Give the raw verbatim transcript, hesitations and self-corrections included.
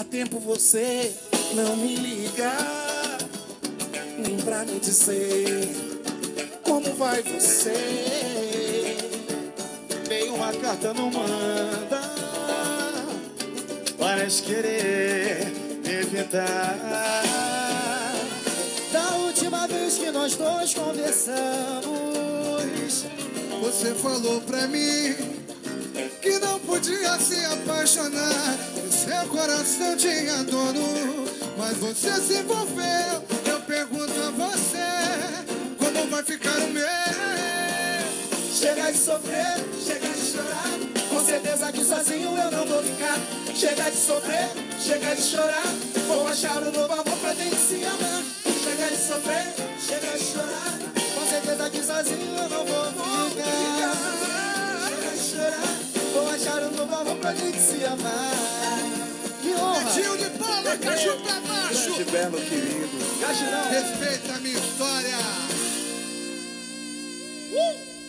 Há tempo você não me liga, nem pra me dizer como vai você. Nem uma carta não manda, parece querer evitar. Da última vez que nós dois conversamos, você falou pra mim que não podia se apaixonar, o seu coração tinha dono, mas você se envolveu. Eu pergunto a você, como vai ficar o meu? chega de sofrer, chega de chorar, com certeza que sozinho eu não vou ficar. Chega de sofrer, chega de chorar, vou achar um novo amor pra gente se amar. Chega de sofrer, chega de chorar, com certeza que sozinho eu não vou ficar. Chega de chorar, vou achar um novo amor pra gente se amar. Que honra! Gil de Paula, Caju pra baixo! Grande belo querido. Caju não! Respeita a minha história! Uh!